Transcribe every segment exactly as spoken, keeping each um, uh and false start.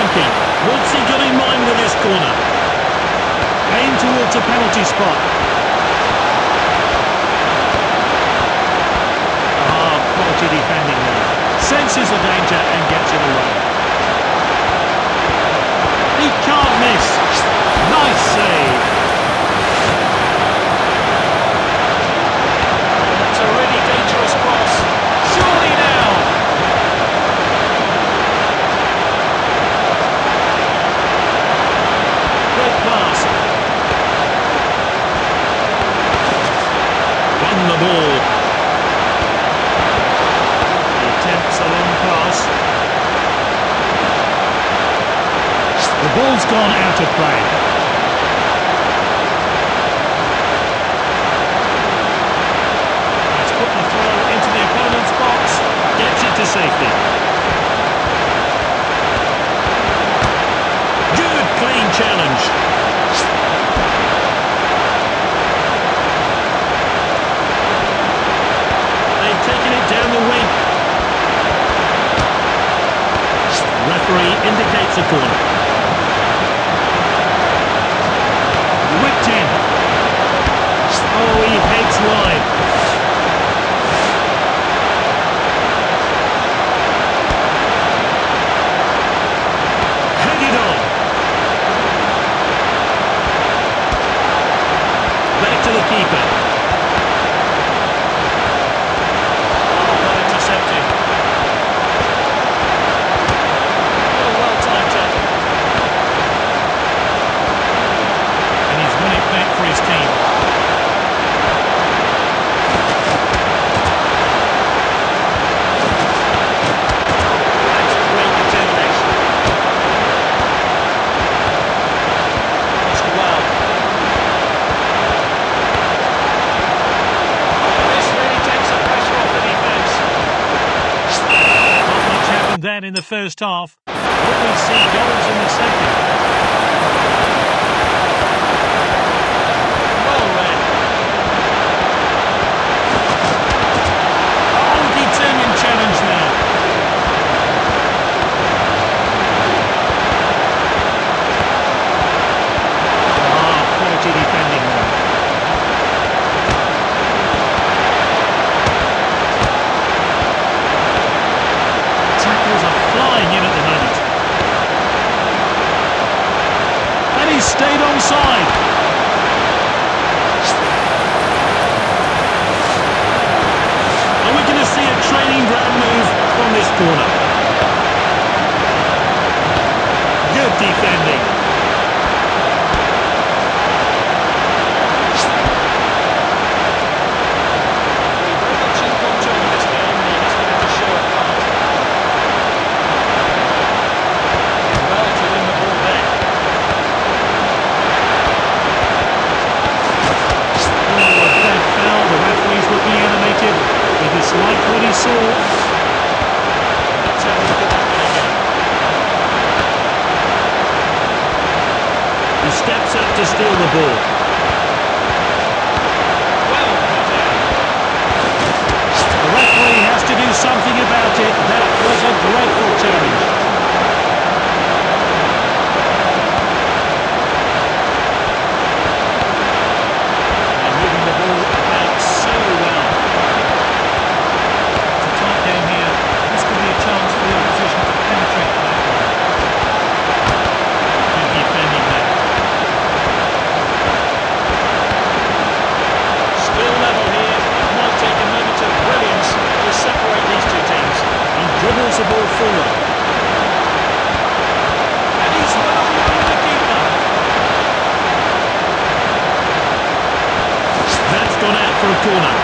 thinking. What's he got in mind with this corner? Aimed towards a penalty spot. Ah, quality defending there. Senses the danger and gets it away. He can't miss. Nice save. That's a really dangerous cross. Surely now. Great pass. Won the ball. He attempts a long pass. The ball's gone out of play. He's put the throw into the opponent's box. Gets it to safety. Good, clean challenge. They've taken it down the wing. Referee indicates a corner. Whipped in. Oh, he heads wide. Headed on. Back to the keeper. Oh, well intercepted. Oh, well timed tackle. And he's won it back for his team. That's great determination. That's well. This really takes the pressure off the defence. Not much happened then in the first half. Will we see goals in the second? Well read. Oh, determined challenge now. Ah, quality defending there. Tackles are flying in at the moment. And he's stayed onside. And we're going to see a training ground move from this corner. Good defending. Very much in control of this game, and he has given it a show of heart. Well to win the ball back. Oh, a bad foul. The referee's looking animated. He disliked what he saw. Let's have a look at that one again. He steps up to steal the ball. Well put down. The referee has to do something about it. That was a dreadful challenge. They're moving the ball about so well. It's a tight game here. This could be a chance for the opposition to penetrate the back line. Good defending there. Still level here. It might take a moment of brilliance to separate these two teams. He dribbles the ball forward. And he's well behind the keeper. That's gone out for a corner.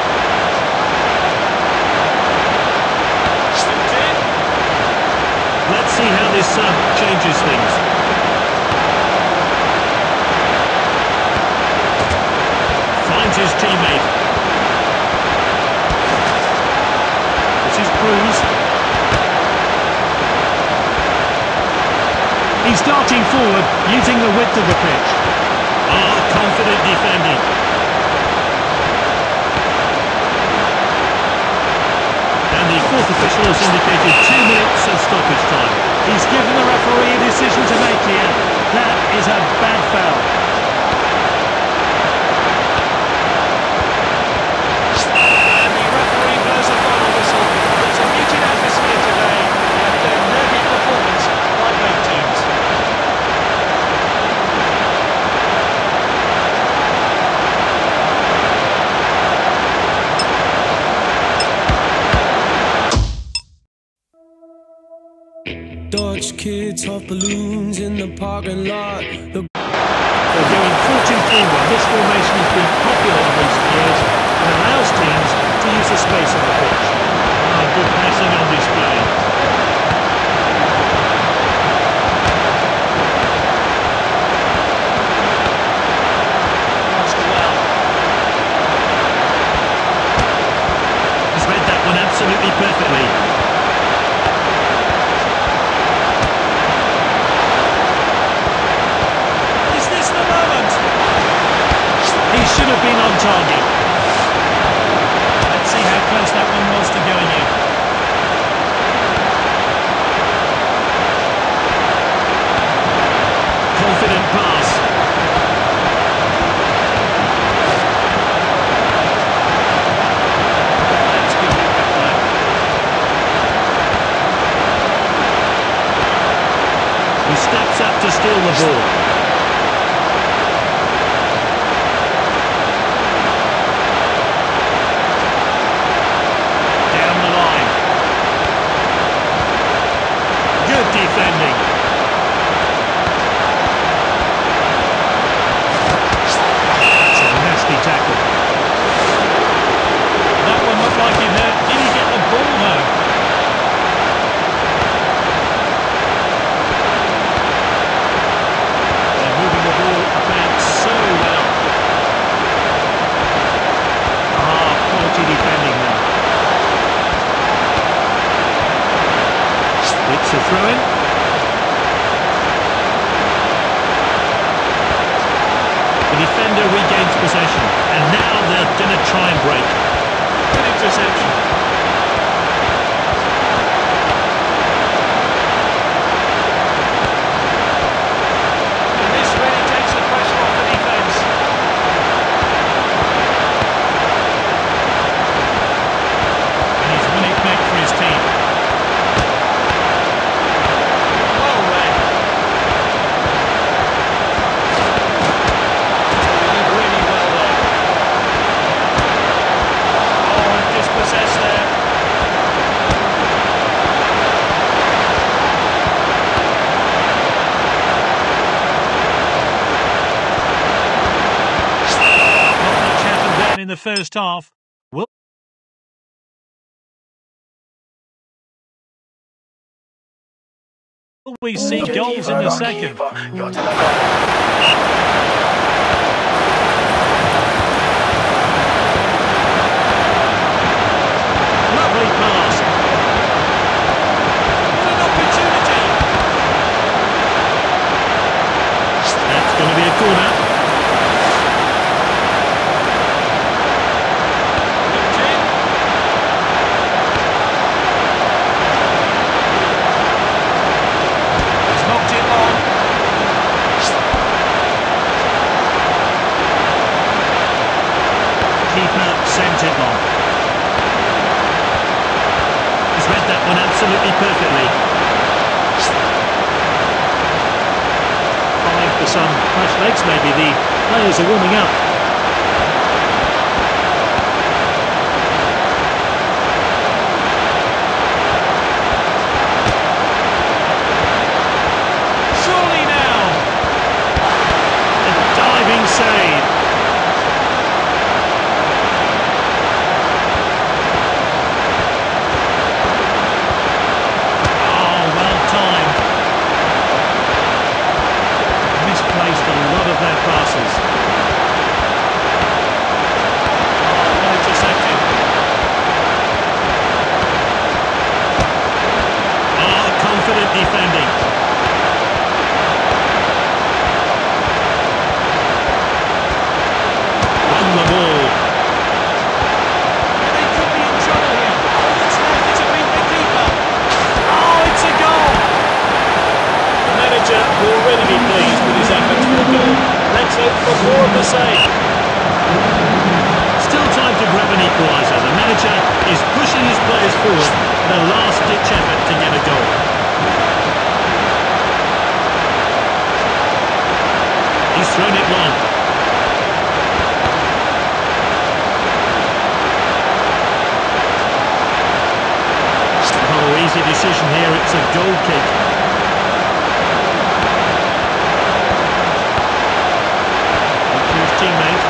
Slipped in. Let's see how this sub changes things. Finds his teammate. This is Cruz. He's darting forward, using the width of the pitch. Ah, confident defending. And the fourth official has indicated two minutes of stoppage time. He's given the referee a decision to make here. That is a bad foul. And the referee blows a final whistle. It's a muted atmosphere today after a nervy performance by both teams. Dutch kids hot balloons in the parking lot. The They're doing four two three one. This formation has been popular in recent years and allows teams to use the space on the pitch. Ah, good passing on display. Passed well. He's read that one absolutely perfectly. Is this the moment? He should have been on target. Let's see how close that one was to going in. Confident pass. That's good movement there. He steps up to steal the ball. Down the line. Good defending. That's a nasty tackle. That one looked like it hurt. Did he get the ball though? They're moving the ball about so well. Ah, quality defending there. It's a throw-in. The defender regains possession, and now they're going to try and break. Good interception. And this really takes the pressure off the defence. And he's won it back for his team. Well read. He did really well there. Oh, and dispossessed there. Not much happened then in the first half. Will we see goals in the second? Lovely pass. What an opportunity. That's going to be a corner. Nicked in. He's knocked it long. Keeper sent it long. He's read that one absolutely perfectly. Five for some fresh legs maybe. The players are warming up. Surely now. A diving save. Oh, well timed. Misplaced a lot of their passes. forward in a last-ditch effort to get a goal. He's thrown it long. Oh, easy decision here. It's a goal kick. To his teammate.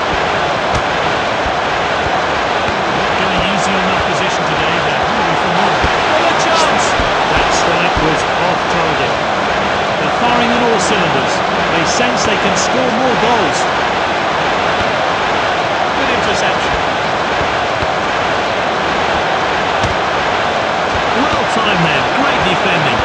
Not going easy on that position today. They're hungry for more. What a chance! That strike was off target. They're firing on all cylinders. They sense they can score more goals. Good interception. Well timed there. Great defending.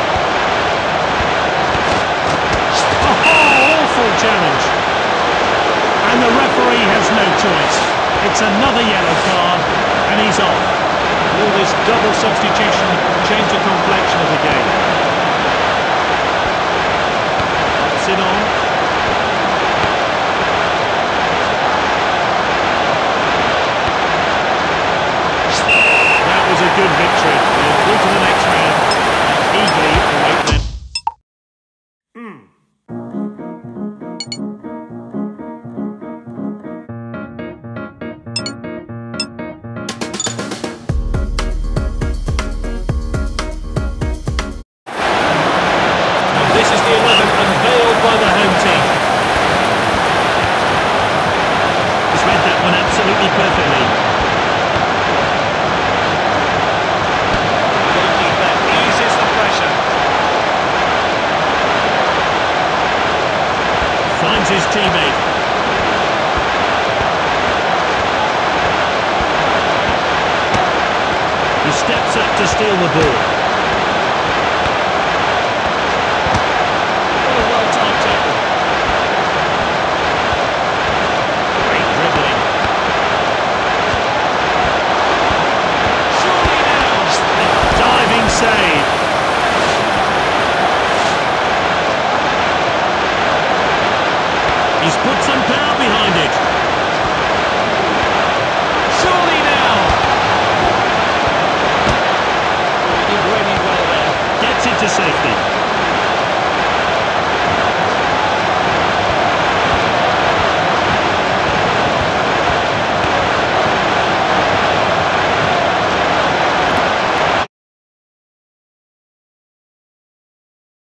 Oh, awful challenge. And the referee has no choice. It's another yellow card, and he's off. Will this double substitution change the complexion of the game? Sit on. That was a good victory. They're through to the next round and eagerly await them. This is the eleven unveiled by the home team. He's read that one absolutely perfectly. Goalkeeper eases the pressure. Finds his teammate. He steps up to steal the ball.